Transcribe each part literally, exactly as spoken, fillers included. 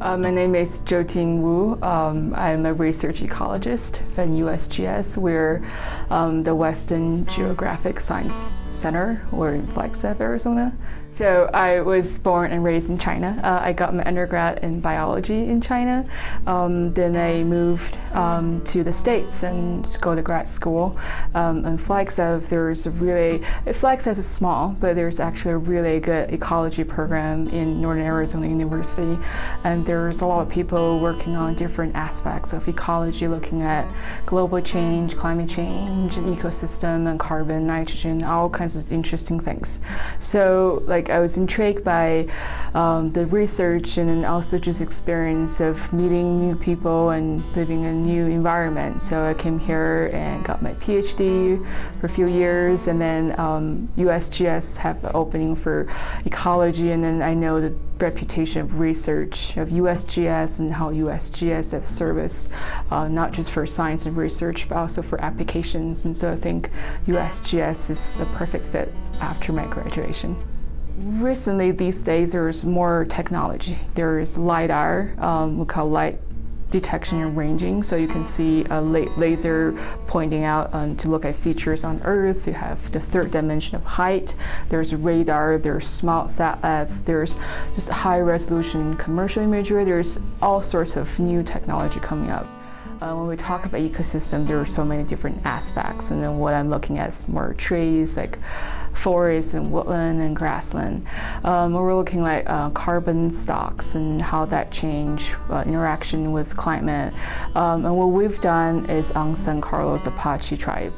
Uh, my name is Zhuoting Wu. Um, I'm a research ecologist at U S G S. We're um, the Western Geographic Science Center. We're in Flagstaff, Arizona. So I was born and raised in China. Uh, I got my undergrad in biology in China. Um, then I moved um, to the States and to go to grad school. Um, in Flagstaff, there's a really, Flagstaff is small, but there's actually a really good ecology program in Northern Arizona University. And there's a lot of people working on different aspects of ecology, looking at global change, climate change, and ecosystem, and carbon, nitrogen, all kinds of interesting things. So, like, I was intrigued by um, the research and then also just experience of meeting new people and living in a new environment. So I came here and got my PhD for a few years, and then um, U S G S have an opening for ecology, and then I know the reputation of research of U S G S and how U S G S have service uh, not just for science and research but also for applications, and so I think U S G S is a perfect fit after my graduation. Recently, these days, there's more technology. There is LiDAR, um, we call light detection and ranging, so you can see a laser pointing out um, to look at features on Earth. You have the third dimension of height. There's radar, there's small satellites, there's just high resolution commercial imagery. There's all sorts of new technology coming up. Uh, when we talk about ecosystem, there are so many different aspects, and then what I'm looking at is more trees, like forest and woodland and grassland. Um, we're looking at uh, carbon stocks and how that change uh, interaction with climate. Um, and what we've done is on San Carlos Apache tribe.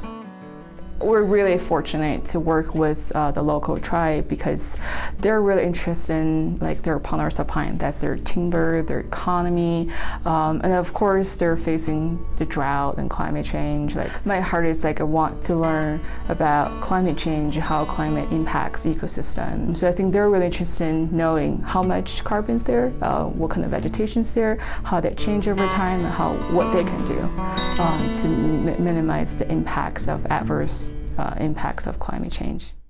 We're really fortunate to work with uh, the local tribe because they're really interested in, like, their Ponderosa pine. That's their timber, their economy, um, and of course they're facing the drought and climate change. Like, my heart is like I want to learn about climate change, how climate impacts ecosystem. So I think they're really interested in knowing how much carbon's there, uh, what kind of vegetation's there, how they change over time, and how what they can do um, to mi minimize the impacts of adverse Uh, impacts of climate change.